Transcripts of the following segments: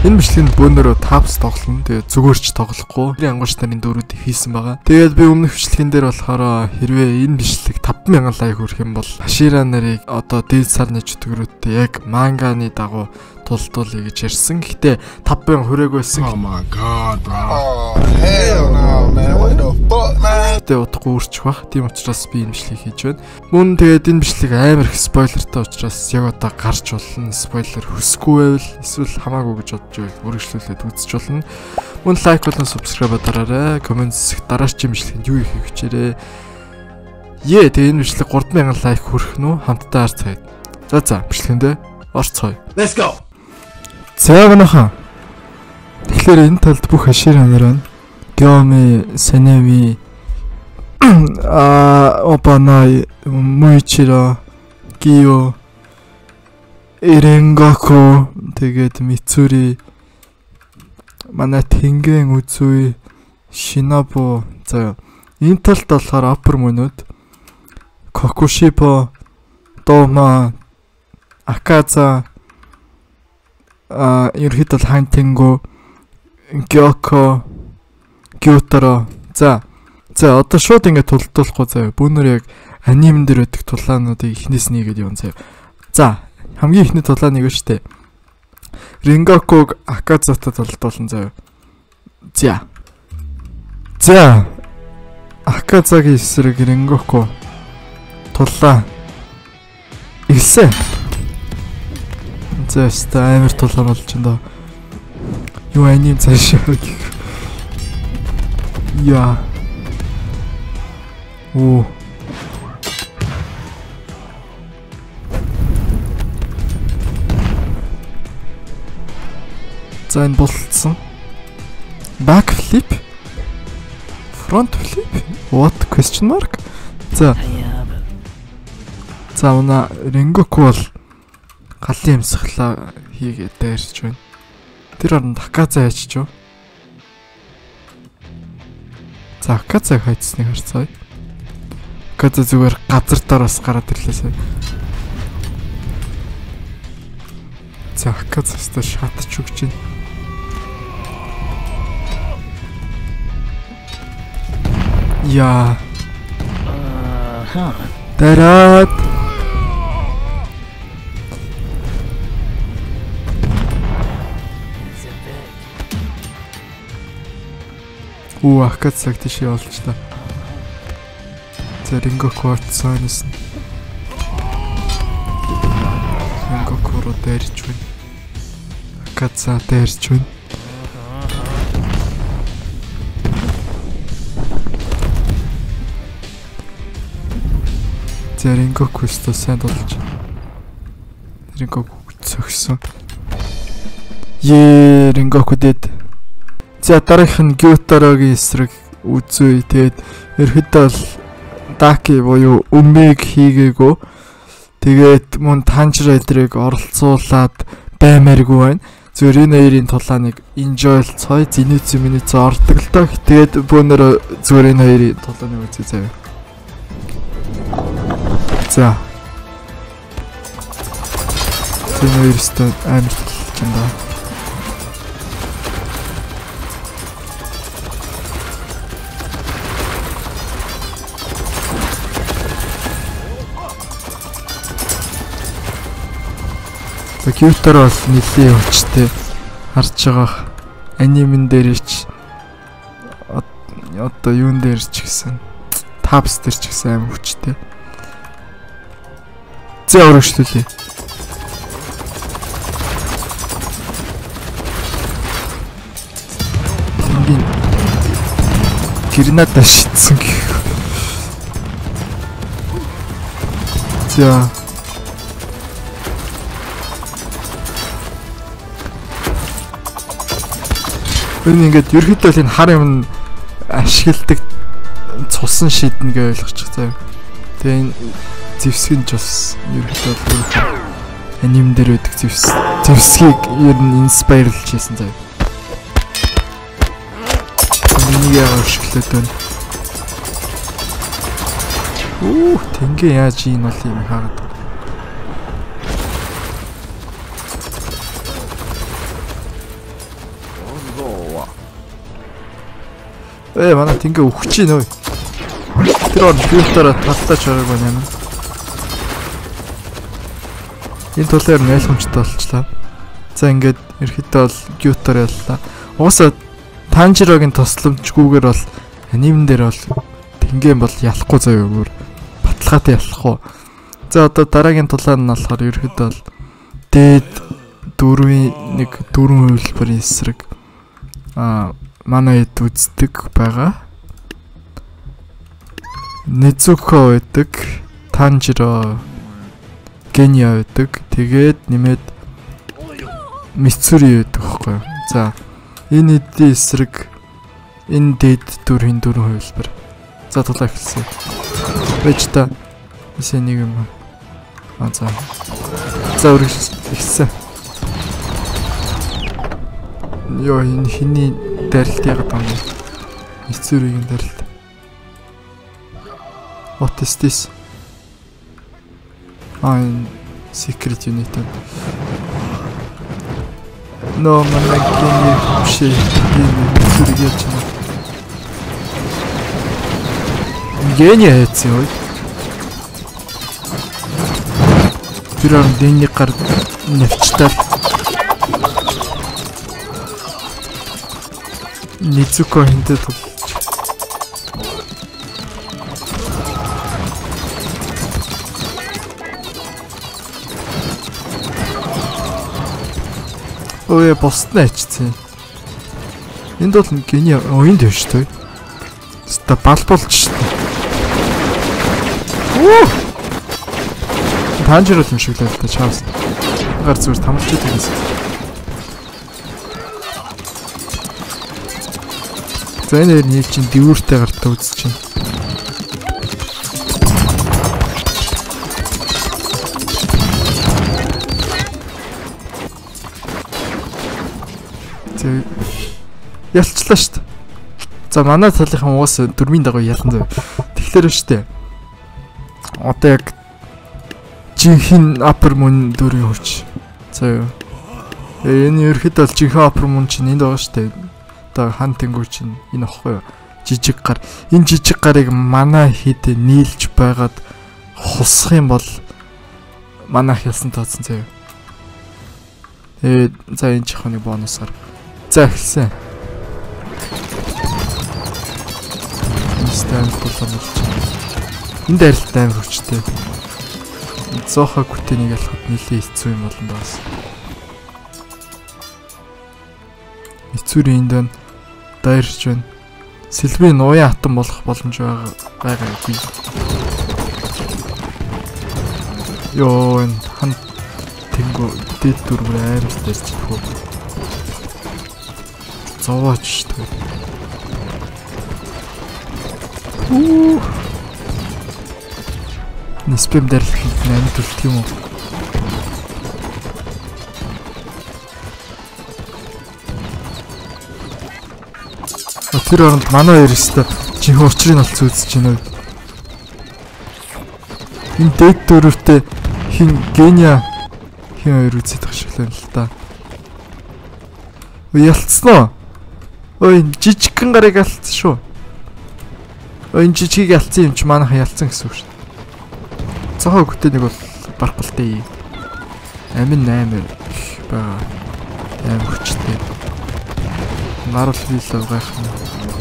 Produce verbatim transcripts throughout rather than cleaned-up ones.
Энэ бичлэгэнд бөөнөрөө Taps тоглоно. Тэгээд зүгээрч тоглохгүй. Янгууч нарын дөрүүдийг хийсэн байгаа. Тэгээд би өмнөх бичлэгэн дээр болохоор хэрвээ энэ бичлэг таван мянган лайк хүрэх юм бол Hashira нарыг одоо дээд сарны чөтгөрүүдтэй яг манганы дагуу тулдуулъя гэж ярьсан. Гэхдээ таван мянган хүрээг байсан. Oh my god, bro. Oh, hell no, man. What the fuck, man? Тэгээд утгагүй үрчих бах. Тийм учраас би энэ бичлэгийг хийж байна. Мөн тэгээд энэ бичлэг амар их спойлертай учраас яг одоо гарч болно. Спойлер хүсэхгүй байвал эсвэл хамаагүй гэж бодож байвал үргэлжлүүлээд үзэж болно. Мөн лайк болон subscribe дараарай. Коммент хэсэгт дараагийн бичлэгэнд юу хийх хичээрээ. Е тэгээд энэ бичлэг гурван мянган лайк хүрэх нь хамтдаа харцгаая. За за бичлэгэндээ орцгоё. Let's go. За гэнэхан. Тэгэхээр энэ талд бүх Hashira нар байна. Gyomi, Senemi, а Opanai, Muichiro, Gyo, Rengoku, тэгээд Mitsuri, манай Tengen Uzui, Shinobu. За энэ талд болохоор upper мөнүүд Kokushibo, Doma, Akaza, а ерөөхдөө Хантинго, Gyoko, Gyotaro. За. За одоо шууд ингэ тулдуулахгүй заяа. Бүүнөр яг аним дээр өгдөг тулаануудыг эхнээс нэгээд явна заяа. За, хамгийн эхний тулаан нэг өчтэй. Rengoku Akazатай тулдуулна заяа. За. За. Аказагийн эсрэг Rengoku тулаа. Илсэ. За, ста амар тулаан болж байна. Юу аним цаашаа гэх. Я. Оо. За энэ болцсон. Back flip. Front flip. What question mark? За. За уна Rengoku бол галын юмсгалаа хийгээд дайрч байна. Тэр оронд Akaza хайчих юу? За Akazаг хайцсныг харцгаая. Akaza зүгээр газар доороос гараад ирлээ сая. За Akaza өстө шатч өгч байна. Яа. Аа. Тараад. Уу Akazаг тийш явуулчлаа. За Rengoku орцсоноос нь. Rengoku руу дайрч байна. Akaza дайрч байна. За Rengoku өстө сайн болж. Rengoku цогсон. Е Rengoku дэд. За дараах нь Gyotaro-гийн эсрэг үзүй. Тэгээд ерөөхдөө бол Daki буюу өмийг хийгээгүй. Тэгээд мөн Tanjiro эдрийг оролцуулаад баймааргүй байна. Зүгээр энэ хоёрын тулааныг enjoy-цой, Zenitsu Minitsu ордог л доо. Тэгээд бөөнөр зүгээр энэ хоёрын тулааныг үзье заяа. За. Энэ хоёрстой амар тулж байна. Gyotaro бол нэлийн хүчтэй харж байгаа анимен дээр ч одоо юун дээр ч гэсэн Taps дээр ч гэсэн аим хүчтэй. За өргөжлүүлээ. Ингийн гэрнадаа шитсэн гэх. За энэ ингээд ерөөхдөө энэ хар юм ашигладаг цусан шиднэ гэж ойлгочих заяа. Тэгээ энэ зевсгийн ч бас ерөөхдөө аним дээр байдаг зевс. Зевсгийг ер нь инспайрлж хийсэн заяа. Энийг яа ашиглаад байна. Уу, тэнгэ яаж ийм бол юм хаагаад. Ээ манай тингээ өгч чинь өө. Тэр он бьютараа талтаач байгаагүй юм. Энэ тулаар найлхамжтай болчлаа. За ингээд ерөөхдөө бол бьютар яллаа. Уусаа Танжирогийн тусламжгүйгээр бол анимн дээр бол тингээ бол ялахгүй заяа өөр баталгаатай ялахгүй. За одоо дараагийн тулаан нь болохоор ерөөхдөө бол дээд дөрвийн нэг дөрвөн хувилбарын эсрэг а манай хэд үздэг байгаа. Незуко байдаг, Танжиро, Гения байдаг. Тэгээд нэмээд Мицури байдаг байхгүй юу? За энэ эдийн эсрэг энэ дээд дөрвийн дөрвөн хувилбар. За тулаа эхэлсэн. Байж та эсэ нэг юм. А за. За үргэлж эхэлсэн. Йоо энэ хиний дарилт яагаад юм бэ? Мицуригийн дарилт. What is this? I'm secret unit. No, man, I can't shit. Мицури яач юм. Гения хийсэн үү? Тэр он дэний гар навчтал Низуко хинтэд ой босна ачсан. Энд бол гений оюунд биш шүү. Ста балболч шүү. Уу! Танжир юм шиг л та чаас. Гар зүгээр тамлж идэгээс. За энэ нэг чинь дүүртэй гартаа үзэж чинь. Тэг ялцлаа шүү дээ. За манай талынхан уус дөрмийн дагуу ялан зав. Тэгэхээр шүү дээ. Одоо яг жинхэнэ upper moon дөрвийн хүч. За юу. Энэ ерхэд бол жинхэнэ upper moon чинь энд байгаа шүү дээ. Одоо хан тэнгүү чинь энэ ахгүй юу? Жижиг гар. Энэ жижиг гарыг манай хэд нийлж байгаад хусах юм бол манайх ялсан тооцсон заяа. Тэгээд за энэ чихны бонусаар. За эхэлсэн. Стан туламж. Энэ дайралт аим хүчтэй. Зоха күтэнийг ялахад нэлээ хэцүү юм болно даас. Эцүүрийн энд дайрч байна. Сэлбийн уян хатан болох боломж байгаа байгаагүй. Йоо энэ хан тэнгүү дэд дөрвөр амар дайрч хөө. Зовооч шүү. Уу. Нэспэм дайрлах нэмт үлдэх юм уу? Тэр оронд манай хоёр өстө чихэн учрыг олц үзэж байна уу? Энэ дэд дөрөвтэй хин гения хин хоёр үзэж байгаа шиг л л та. Өө ялцсан уу? Ой жижигхэн гарыг алдсан шүү. Ой энэ жижигийг алдсан юм чи манайхан ялцсан гэсэн үг шүү. Цохоо хөтөнийг бол баргалтай. Амин наймаар баа. Аим хүчтэй. Нарал вилээ гайхна.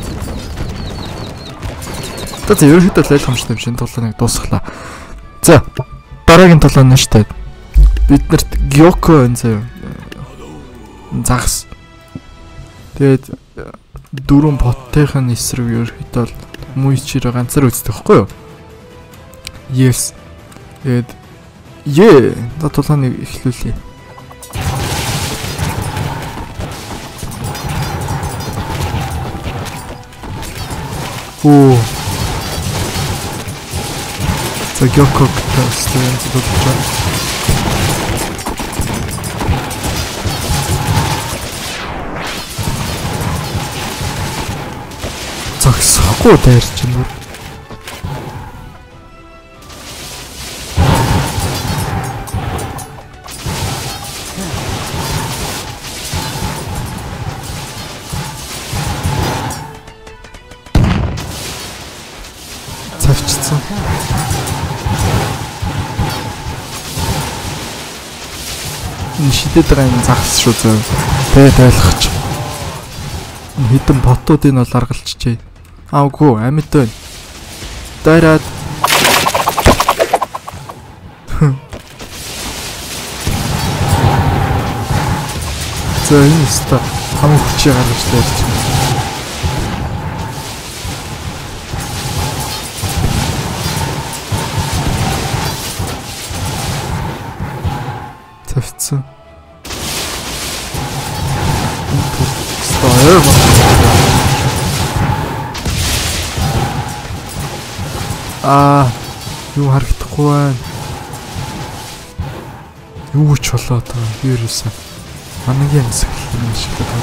За ерөөхдөө л ойлгомжтой юм шин тулааныг дуусглаа. За дараагийн тулаан нь штэ. Бид нарт Гёко энэ заяа. Загас. Тэгээд дөрвөн поттойхын эсрэг ерөөхдөө л мүйчээр ганцаар үздэг байхгүй юу? Yes. Тэгээд е да тулааныг эхлүүлье. Оо. За Гёко тэстэн зүгтээ. Загсахгүй дайрч юм уу? Тавьчихсан. Энэ шидэд байгаа юм загас шүү зөө. Тэгээд ойлгоч. Хитэн ботуудыг бол аргалчжээ. Аагүй амьд байна. Дайраад. За энэ өстө хамаг хүчийг гаргаж дээрч. Тавьсан. Стоёр. Аа, юу харагдахгүй байна. Юу ч болоод байгаа юм ерөөсөө. Манагийн хэсэг юм шиг байна.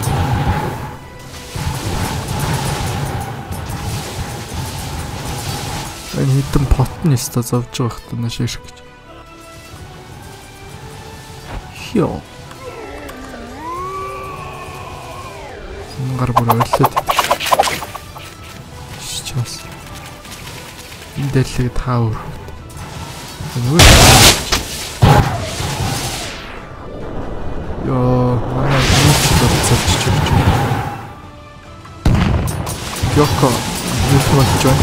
Энэ хитэн пот нь өстө зовж байгаа хта наш ирэх гэж. Йоо. Гар бүр ойлоод. Сейчас. Энэ дэлхийг таавар. Нөгөө. Йоо, манай нүч болцолч чиж. Йоко, нүч болж байна.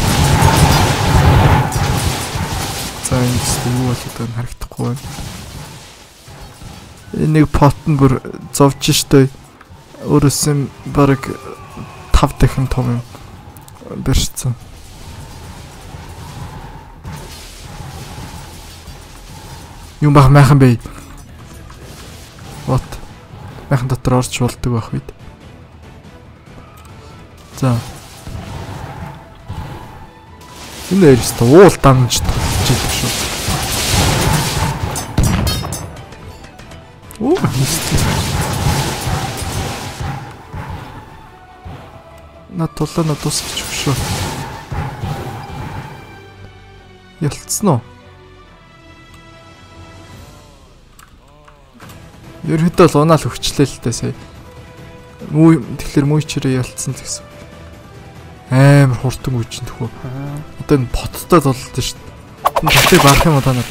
За энэ юу болоод байгааг харагдахгүй байна. Нэг пот нь бүр зовж штэ. Өөрөөс нь баг тав дахин том юм барьцсан. Юм баг майхан бай. Вот. Майхан дотор орч болдог байх үед. За. Энэ эрсдэ уул дамж тулж идэх шүү. Оо, на тулана тусчих шүү. Ялцсан уу? Ерөөдөө л унаал хөвчлээ л дээ сая. Мүү тэгэхээр мүү чирээ ялцсан л гэсэн. Амар хурдан үжин төхөө. Одоо энэ поттой толлоо шүү дээ. Энэ потыг барах юм удаа нар.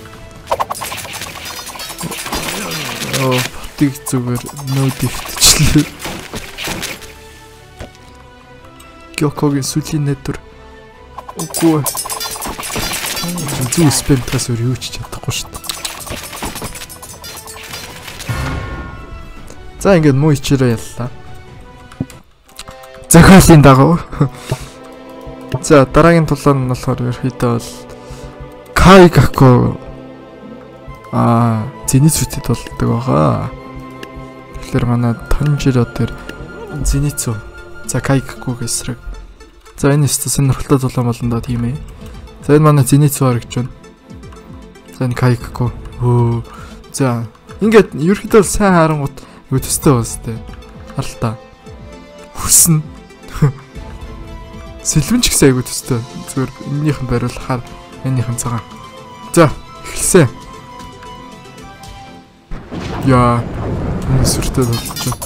Оо, потыг зүгээр нөөд ихтчлээ. Гёкогийн сүлийн нэдвэр. Үгүй. Зүү спэмтгээс өөр юу ч чадахгүй шүү дээ. За ингээд муу ичээрээ яллаа. Захиалын дагав. За дараагийн тулаан нь болохоор ерөөхдөө бол Кайгаку аа Зеницүтэд болдог байгаа. Тэгэхээр манай Танжиро дээр Зеницү. За Кайгаку гэсрэг. За энэ өстө сонирхолтой тулаан болондоо тийм ээ. За энэ манай Зеницү харагч байна. За энэ Кайгаку. Өө. За ингээд ерөөхдөө сайн харангуут юу төстэй бастай. Харалтаа. Хүснэ. Сэлвэн ч гэсэн айгу төстэй. Зүгээр энэнийхэн бариулахаар энэнийхэн цагаан. За, эхэлсэн. Яа, энэ сүртэй болж байна.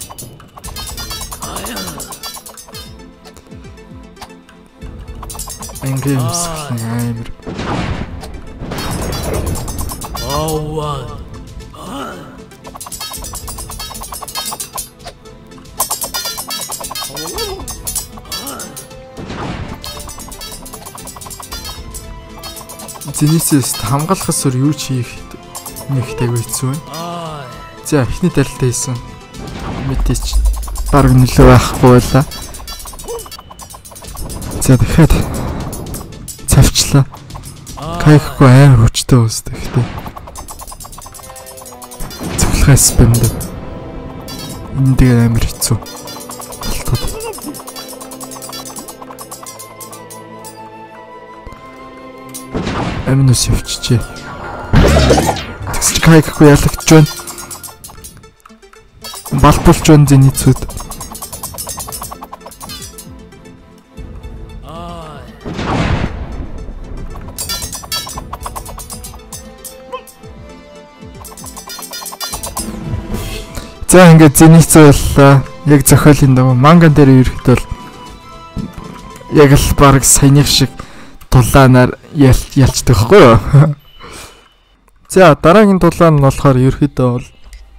Ингээд юмсгалан амар. Oh, Зенисээс хамгаалахаас өөр юу ч хийх нэгтэй үйцэн байна. За эхний дарилтаа хийсэн. Мэдээч баг нөлөө байхгүй байлаа. За дахиад цавчлаа. Кайгаку амар хүчтэй өсдөг ихтэй. Цэглэхээс бэмд. Энэ дээр амар хэцүү. Аминус явчихжээ. Тэгсч Кайгаку ялагдж байна. Балбулж байна Зеницүд. За ингээд Зеницү боллоо. Яг зохиолын дагуу манган дээр ирэхэд бол яг л баг саяных шиг дулаанаар ялцдаг хгүй юу? За дараагийн дулаан нь болохоор ерөөхдөө бол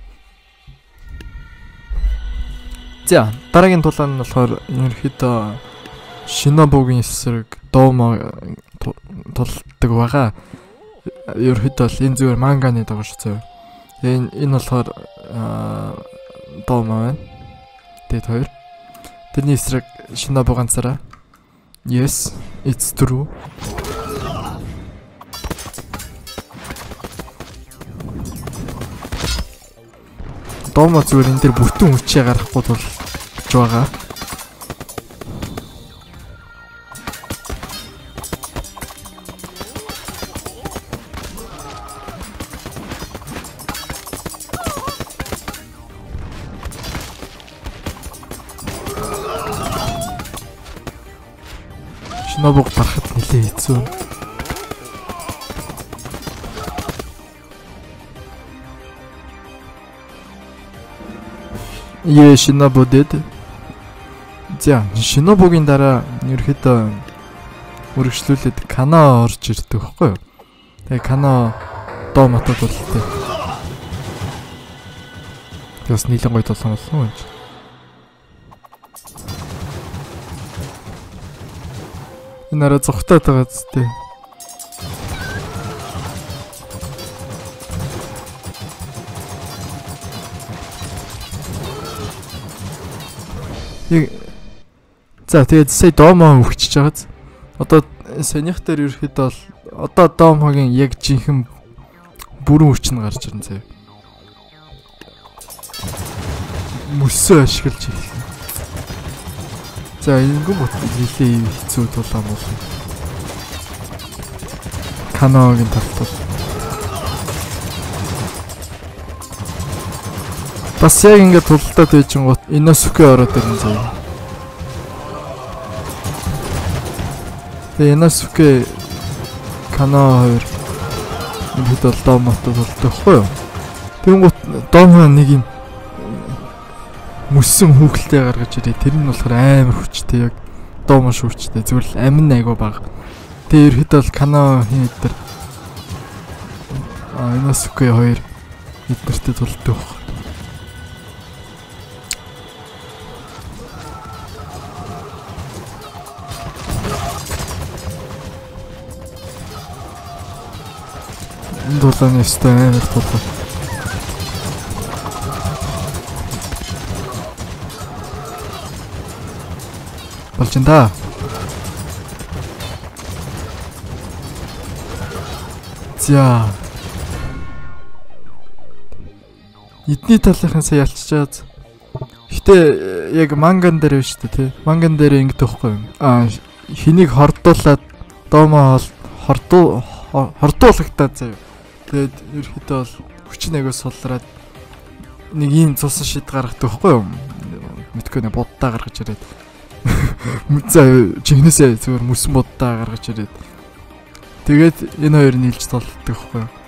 За дараагийн дулаан нь болохоор ерөөхдөө Шинобугийн эсрэг Домо тулдаг байгаа. Ерөөхдөө л энэ зүгээр манганы дагаж зөө. Энэ энэ болохоор Домо байна. Тэд хоёр. Тэрний эсрэг Шинобу ганцаараа. Yes, it's true. Домо зүгээр энэ дэр бүтэн хүчээ гаргахгүй тул гэж байгаа. Шинобуг гарахад нэлээ хэцүү. Е Шинобу дэд. За Шинобугийн дараа ерөөхдөө үргэлжлүүлээд Кано орж ирдэг байхгүй юу? Тэгээ Кано Домотод болтой. Тэс нийлэн гоё толсон болсон юм. Энэ арай зүгтээ байгаа зү. За тэгээд сая Домо өгчөж байгааз. Одоо санийх дээр ерөөхдөө бол одоо Домогийн яг жинхэнэ бүрэн хүч нь гарч ирнэ заяа. Мөсөө ашиглаж ирэх. За энэ гүн бот нэлээ хэцүү тулаан болно. Каногийн талтал. Бас яг ингэ тултаад байжингууд Иносуке ороод ирнэ заяа. Тэгээ Иносуке Кано хоёр энэ хэд Домотод тулдаг хгүй юу? Тэнгуут Домо нэг юм мөссөн хүүхэлтэй гаргаж ирээ. Тэр нь болохоор амар хүчтэй яг Домо шүүрчтэй. Зүгээр л амин айгуу баг. Тэр хэд бол Кано хин дээр а Иносуке хоёр эднэртэй тулдаг. Энэ дулааны өстэй амар тулаа. Болж энэ да. За. Эдний талынхан сая ялччаад. Гэтэ яг манган дээр биш үү те. Манган дээр ингэдэг байхгүй юм. Аа хэнийг хордуулаад Домо хордуу хордуулагтаад заяа. Тэгээд ерөөхдөө бол хүчин агаас сулраад нэг ийм цусан шид гаргадаг байхгүй юу? Мэдгүй нэ буддаа гаргаж ирээд. За чихнээсээ зүгээр мөсөн буддаа гаргаж ирээд. Тэгээд энэ хоёр нийлж толддог байхгүй юу?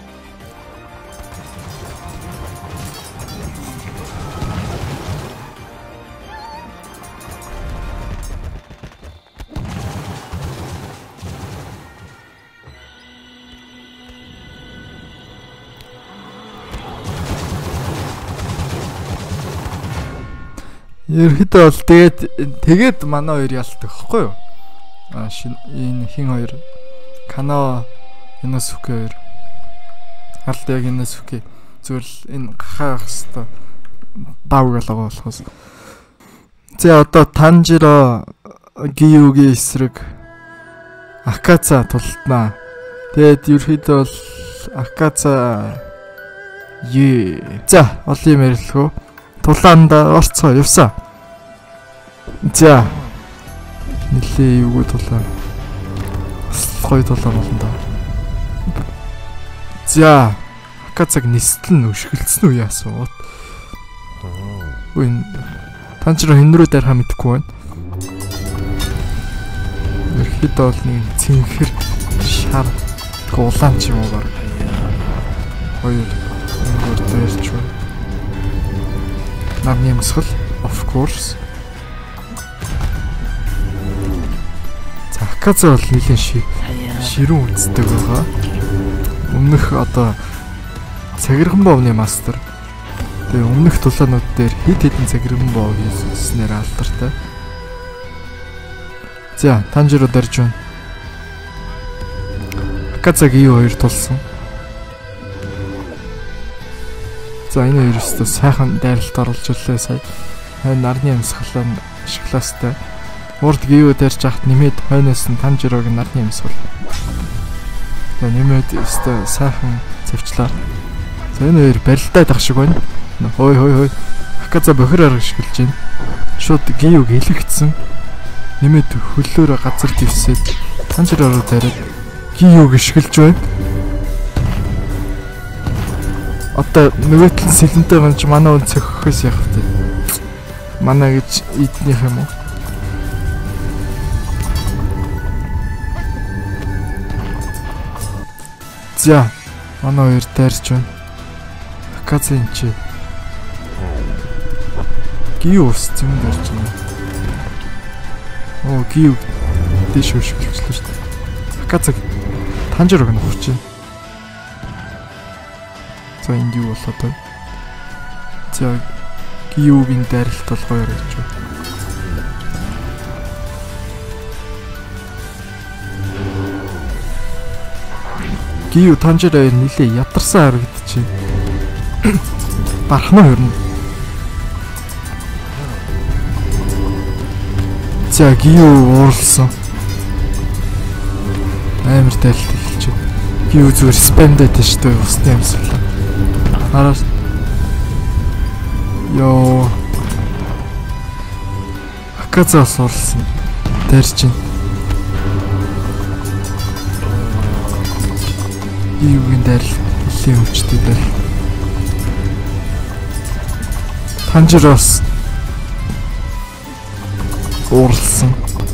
Ерөөхдөө бол тэгээд тэгээд манай хоёр ялтдаг хэвгүй юу? Аа энэ хин хоёр Кано Иносуке хоёр. Алт яг Иносуке зүгээр л энэ гахаах хэвээр давгал байгаа болохоос. За одоо Танжиро Гиюгийн эсрэг Акаца тултнаа. Тэгээд ерөөхдөө бол Акаца е. За олон юм ярилхөө. Тулаанда орцоо явсаа. За. Нилээ юу тулаа. Гоё тулаа болно да. За. Акацаг нислэн өшгөлцсөн үү яасан уу? Үй Танжиро хин рүү дарахаа мэдэхгүй байна. Ерхэд бол нэг цэнхэр шар гулаан ч юм уу баг. Хоёр өнгөр дээрч байна. Нарны мөсгөл of course. За Хакацаа бол нэлийн ши ширүүн үздэг байгаа. Өмнөх одоо цагирган боовны мастер. Тэгээ өмнөх тулаанууд дээр хит хитэн цагирган боов хийснээр алдартай. За, Танжиро дэрж байна. Хакацаг ий хоёр тулсан. За, энэ хоёр өстө сайхан дайралт оруулж ирлээ сая. Хойно нарны амьсгалаа ашиглаастай. Урд гио дэрж ахт нэмээд хойноос нь Танжирог нарны амьсгал. За, нэмээд өстө сайхан завчлаа. За, энэ хоёр барилдаад ах шиг байна. Хой хой хой. Хакацаа бохир арга ашиглаж байна. Шууд гиог хэлэгдсэн. Нэмээд хөллөөрө газар дэвсээд Танжироо дайраад гиог ашиглаж байна. Одоо нөгөөтл сэлэнтэй гонч манай үн цохихоос явах вэ? Манай гэж иднийх юм уу? За, манай хоёр дайрч байна. Хакацаа энэ чи гиус зэм дэрч байна. Оо, гиу дэш өшгөлчлээ шүү дээ. Хакацаа Танжирог нь ухаж байна. За, энд юу болоод байна? За, гиугийн дайралт бол хоёр гэж байна. Гиу Танжироо нилээ ядарсан харагдчихэ. Бархна хорно. За, гиу уурлсан. Амар дайралт эхэлж байна. Гиу зүгээр спамдаад тийш дээ усны амьсгалаа. Хараа. Йоо. Хакацаа суулсан. Дайрч байна. Гиугийн дайралт нэлийн өвчтэй байл. Танжироос уурлсан.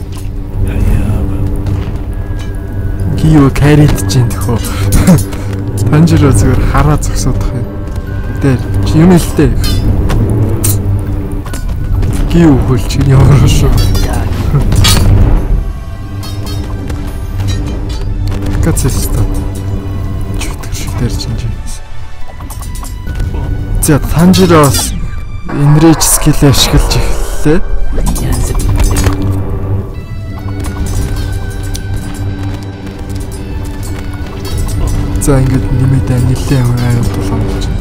Гиу карид чинь төхөө. Танжироо зүгээр хараа зогсоодох юм. Дээр чи юм л дээ. Гиу хөлч ямар шүү. Хакацаа чөтгөр шиг дээр чинь. За, Танжироос энрэж скил ашиглаж эхэллээ. За, ингэж нэмээд нэлээ аюул тулаан болж байна.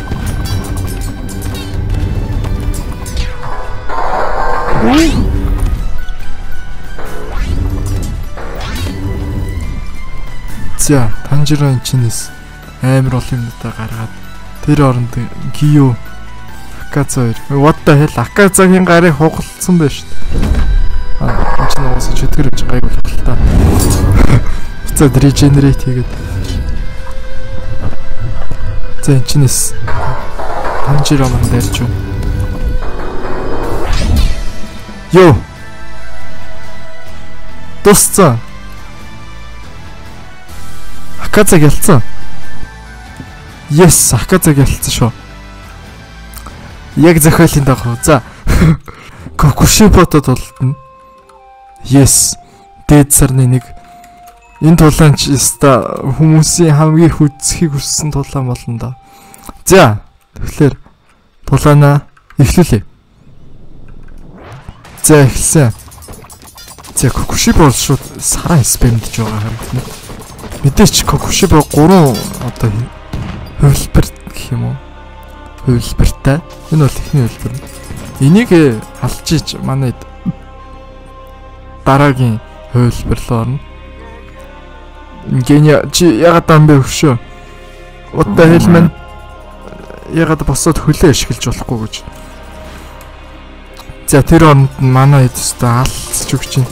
За, Танжироо чинээс амар олон юмудаа гаргаад тэр оронд гио Хакацаа хоёр. What the hell? Хакацаагийн гарыг хугалцсан байж шүү дээ. Аа, энэ ч нуусаа чөтгөр гэж гайгүй л та. Буцаад regenerate хийгээд. За, энэ чинээс Танжироо манд дайрч юу? Йоо. Тусцаа. Хакацаа гэлцэн. Yes, Хакацаа гэлцэн шүү. Яг захиалын дагуу. За. Кокушиботод болтно. Yes. Дээд сарны нэг. Энэ тулаан ч яста хүмүүсийн хамгийн хүзхийг хүссэн тулаан болно да. За. Тэгэхээр тулаанаа эхлүүлээ. За, эхэлсэн. За, Кокушибо шууд сараа спамдж байгаа харагдана. Мэдээч Кокушибо гурван одоо хувилбар гэх юм уу? Хувилбартай. Энэ бол ихний хувилбар. Энийг алчиж манай дараагийн хувилбар руу орно. Гений чи ягаад ам бэ хөшөө? What the hell man? Ягаад босоод хөлөө ашиглаж болохгүй гэж. За, тэр оронд манай эдстэй алцж өгч чинь.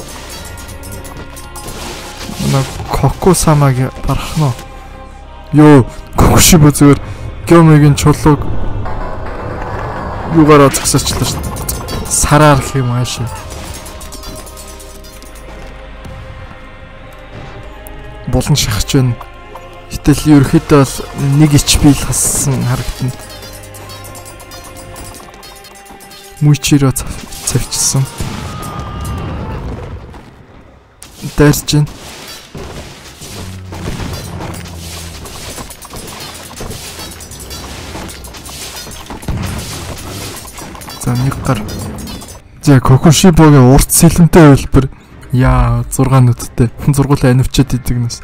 Манай Коко-самаг барахна. Йоо, Кокушибо зүгээр Гёмигийн чулууг юугаараа зогсоочлаа шүү дээ. Сараар гэх юм ааш. Болон шахаж байна. Гэтэл ерөөхдөө бол нэг эйч пи л хассан харагдана. Мүйчирөө цавчсан. дайрч байна. За нэг гар. За Кокушибогийн урт сэлэмтэй хэлбэр. Яа зураг нүдтэй. Зургуулаа анивчаад идэг нас.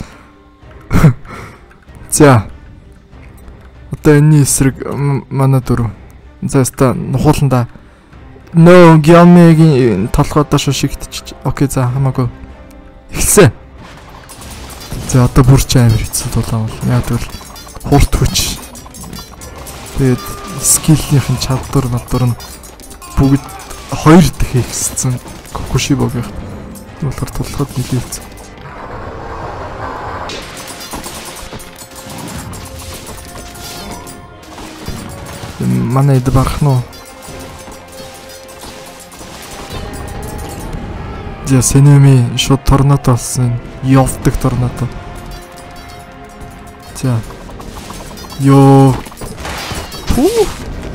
За. Одоо энэ эсрэг манай дөрөв. За ста нухууланда. No Gyame-гийн толгойдоо шигтчих. Окей за хамаагүй. Эхэлсэн. За одоо бүр ч амар хэцүү дулаан бол. Яг л хурд хүч. Тэгээд скиллийнхэн чадвар надвар нь бүгд хоёр дахин ихссэн. Кокушибогийн болохоор тулахад нэлээвц. Манай эд барах нь. За Сэнэми шууд торнадо болсон. Явдаг торнадо. За. Йоо. Пүү.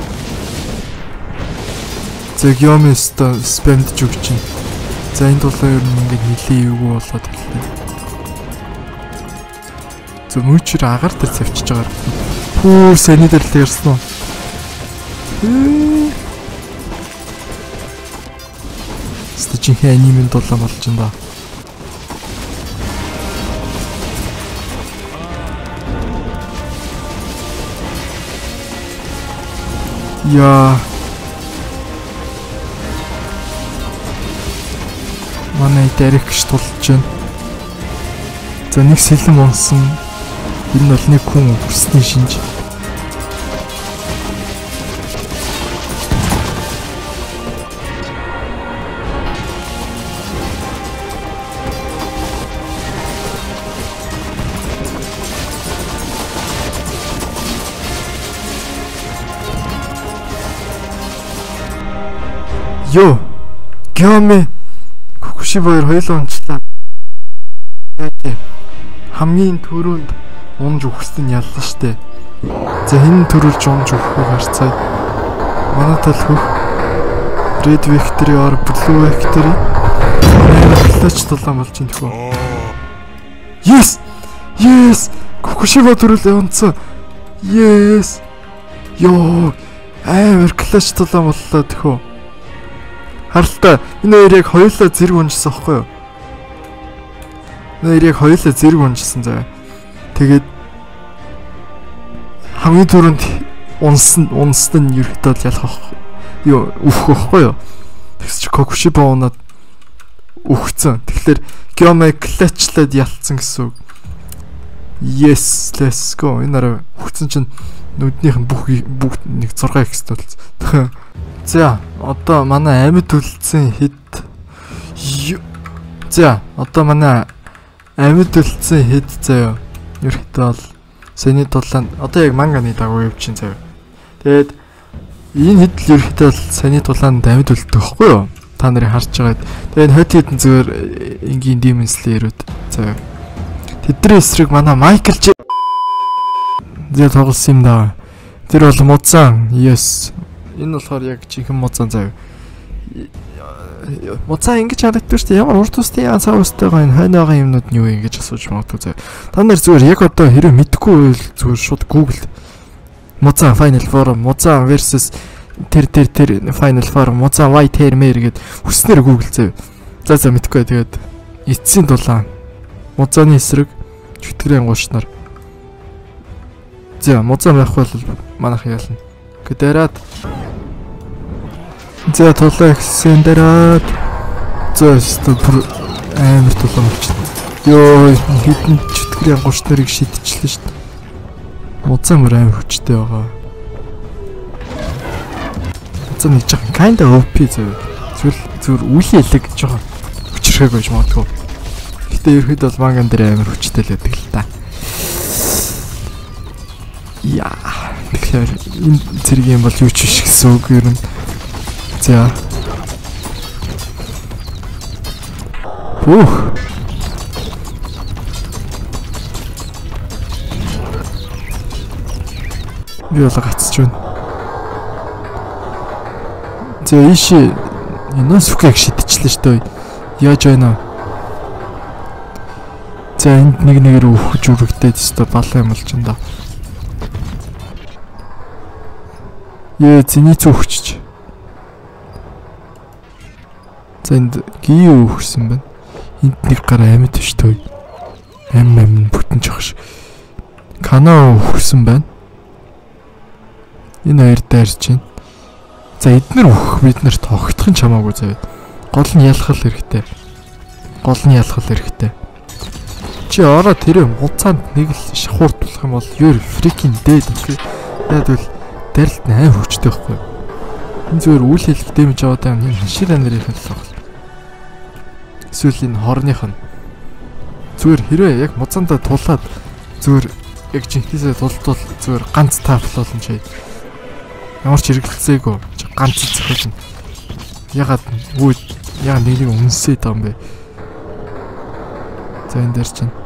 За Gyome-ста спамдж өгч чинь. За энэ дулаан ер нь ингээд нилээ юу болоод хэллээ. За мөчөр агаар дээр цавчиж байгаа. Пүү Сэнэ дээр л ярьсан уу? Стичинхэ анимын дулаан болж байна да. Яа. Манай дэрэгч тулж байна. За нэг сэлэм унсан. Энэ бол нэг хүн хүрсний шинж. Йоо. Gyome Кокушибоёр хоёулаа онцлаа. Хамгийн түрүүнд унж өгсөн нь яллаа штэ. За энэ төрүүлж унж өгөх гарцаа. Манай тал хөх Red Victory or Blue Victory. Клач тулаан болж ин тэхүү. Yes. Yes. Кокушибо төрүүлээ онцсон. Yes. Йоо. Амар клач тулаан боллоо тэхүү. Харалтаа энэ хоёр яг хоёулаа зэрэг унжсан байхгүй юу? Энэ хоёр яг хоёулаа зэрэг унжсан заа. Тэгээд хамгийн түрүүнд унсан унсан нь ерөөхдөө л ялах юу өөх байхгүй юу? Тэгс чи Кокушибо унаад өгцөн. Тэгэхээр Gyome клачлаад ялцсан гэсэн үг. Yes, let's go. Энэ арай өгцөн чинь нүднийх нь бүх бүх нэг зураг ихс толцсон. За одоо манай амьд үлдсэн хэд. За одоо манай амьд үлдсэн хэд заяа. Ерөнхийдөө бол Сэнэ дулаан одоо яг манганы дагуу явж чинь заяа. Тэгээд энэ хэд л ерөнхийдөө бол Сэнэ дулаанд амьд үлддэг байхгүй юу? Та нарыг харж байгаад. Тэгээд хойд хэдэн зүгээр энгийн Demon Slayer-үүд заяа. Тэдний эсрэг манай Майкл Ж зэ тоглосон юм даа. Тэр бол муцаан. Yes. Энэ болохоор яг чихэн муцаан заяа. Муцаан ингэж харагддаг шүү дээ. Ямар урт устай яан цаа устайгаа энэ хойноогоо юмнууд нь юу ингэж асууж магадгүй заяа. Та нар зүгээр яг одоо хэрэв мэдэхгүй байвал зүгээр шууд Google муцаан Final Form, муцаан versus тэр тэр тэр Final Form, муцаан White Hair Mare гэд хүснээр Google заяа. За за мэдэхгүй тэгээд эцсийн дулаан. Муцааны эсрэг чөтгөрийн гуушнаар. За муцаан байх бол манайх ялна. Гэдэрат. За тулаа ихсэн дэрат. За стопер амар тулаа болчихсон. Йоо хитэн чөтгөрийн гуш нарыг шидчихлээ шүү дээ. Муцаан мөр амар хүчтэй байгаа. Муцаан нэг жоохон kinda о пи зав. Зүгээр зүгээр үлийн элэг жоохон хүчрэх байж магадгүй. Гэтэ ерхэд бол манган дээр амар хүчтэй л байдаг л та. Яа. Тэгэхээр энэ зэрэг юм бол юу ч биш гэсэн үг ер нь. За. Ух. Би бол гацж байна. За ийш энэ сүхийг шидчихлээ шүү дээ. Яаж байна аа? За энд нэг нэгээр өөхөж үрэгтэй тест балаа юм болж байна да. Яа зэний зүгчж. За энд гий өөхсөн байна. Энд нэг гар амьд биш төө. Ам ам бүтэн жохш. Канаа өөхсөн байна. Энэ хоёр дайрч байна. За эднэр өөх бид нарт тогтох нь чамаагүй заяа. Гол нь ялхал хэрэгтэй. Гол нь ялхал хэрэгтэй. Чи ороо тэр хуцаанд нэг л шахуурт болох юм бол ёр фрикин дээд окей. Яг л дайралт аим хүчтэй байхгүй. Энэ зүгээр үйл хэлэх дэмж аваад байгаа юм хашир нарын хэлэх баг. Эсвэл энэ хорных нь зүгээр хэрвээ яг муцаандаа тулаад зүгээр яг жинхнээсээ тултвал зүгээр ганц таплуулна чи. Ямар ч хэрэгэлцээгүй ганц зөвхөн. Ягаад үгүй яа нэг нэг үнсээд байгаа юм бэ? За энэ дээр чинь.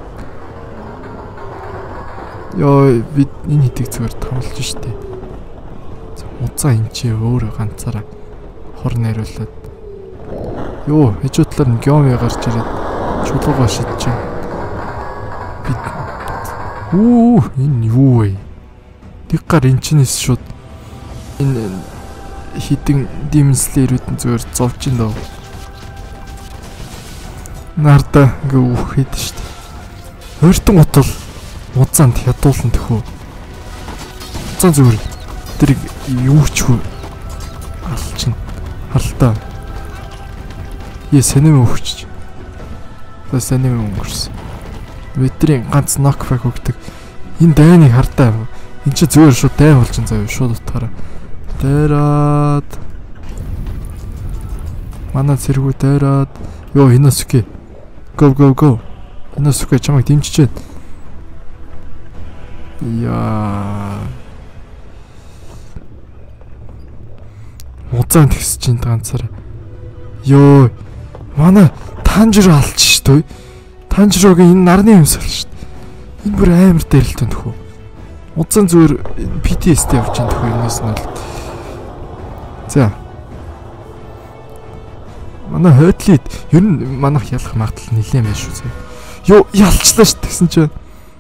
Йоо бид энэ хитийг зүгээр томлж штэ. Уцаа энэ чи өөрөө ганцаараа хор найруулад. Йоо хажуудлаар нь геоми гарч ирээд чулуугаа шидэж байна. Бид Үу энэ юу вэ? Тэг гар энэ чинээс шууд энэ хитэн димслэрүүд нь зүгээр зовж ин доо. Нарда ингээ үхээд штт. Ойртон утал уцаанд ядуулсан тэхүү. Уцаан зүгээр тэрийг юу ч хөө алчин халтаа. Яа сэнэм өгч. За сэнэм өнгөрсөн. Ветрийн ганц нокбэк өгдөг. Энэ дайныг хардаа. Энд чи зүгээр шууд дайн болчихсон заяа шууд утгаараа. Дайраад. Манай цэргүү дайраад. Йоо Иносуке. Go go go. Иносуке чамайг дэмжиж байна. Яа. Уцаан тэгсэж чинь ганцаараа. Йоо. Манай Танжиро алч шүү дээ. Танжирогийн энэ нарны юмсал шүү дээ. Энэ бүр амар дэрэлтэн төхөө. Уцаан зүгээр пи ти эс тэй явж байгаа төхөө юмнаас нь бол. За. Манай хойдлид ер нь манайх ялах магадлал нэлээд байна шүү зэ. Йоо ялчлаа ш тэгсэн чинь.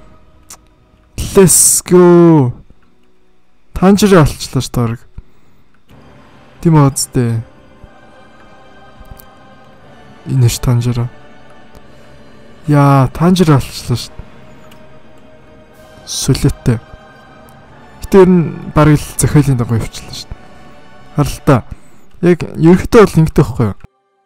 Let's go. Танжиро алчлаа ш дөрг. Тийм үстэй. Энэ ш Танжиро. Яа, Танжиро алчлаа ш. Сүлэттэй. Тэр нь бараг л захиалын дагуу явчихлаа ш. Харалтаа. Яг ерөөхдөө бол ингэдэг байхгүй юу?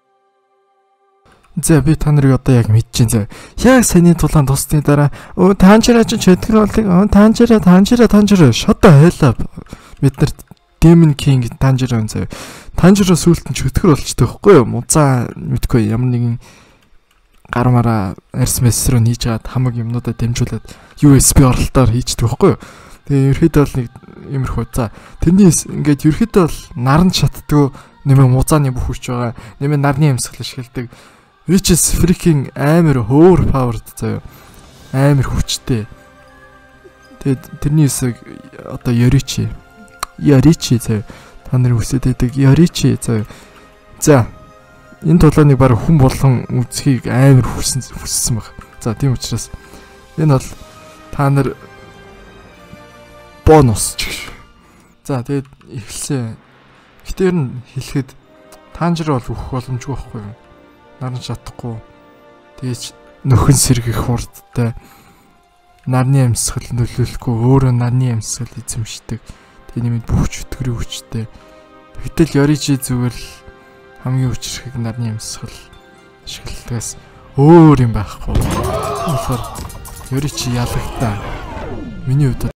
За би та нарыг одоо яг мэдчихээн заа. Яг саяны тулаан тусны дараа өө Танжиро ч чөтгөр болыг өө Танжиро Танжиро Танжиро шото хайлаа. Бид нарт Demon King Танжиро заа. Танжиро сүулт нь чөтгөр болчтой байхгүй юу? Музаа мэдгүй ямар нэгэн гар мараа арс мэс рүү нийж гад хамаг юмнуудаа дамжуулаад ю эс би оролтоор хийждэг байхгүй юу? Тэгээ ерөөхдөө бол нэг иймэрхүү. За тэрнээс ингээд ерөөхдөө бол наран шатдаг нэмээ музааны бүх хүч байгаа. Нэмээ нарны амьсгал ашигладаг. Which is freaking амар over powered заяа. Амар хүчтэй. Тэгээд тэрний хэсэг одоо Yorичи. Yorичи заяа. Та нарын үсэд байдаг Yorичи заяа. За. Энэ тулааныг баг хүн болгон үзхийг амар хүссэн хүссэн баг. За тийм учраас энэ бол та нар бонус ч. За тэгээд эхэлсэн. Гэтэр нь хэлэхэд Танжиро бол өөх боломжгүй байхгүй юу? Наран шатахгүй. Тэгэж нөхөн сэргэх хурдтай. Нарны амьсгал нөлөөлөхгүй өөрөө нарны амьсгал эзэмшдэг. Тэгээ нэмээд бүх чөтгөрийн хүчтэй. Гэтэл Yorичи зүгээр л хамгийн хүчрхэг нарны амьсгал ашигладагаас өөр юм байхгүй. Тэгэхээр Yorичи ялагдаа. Миний хувьд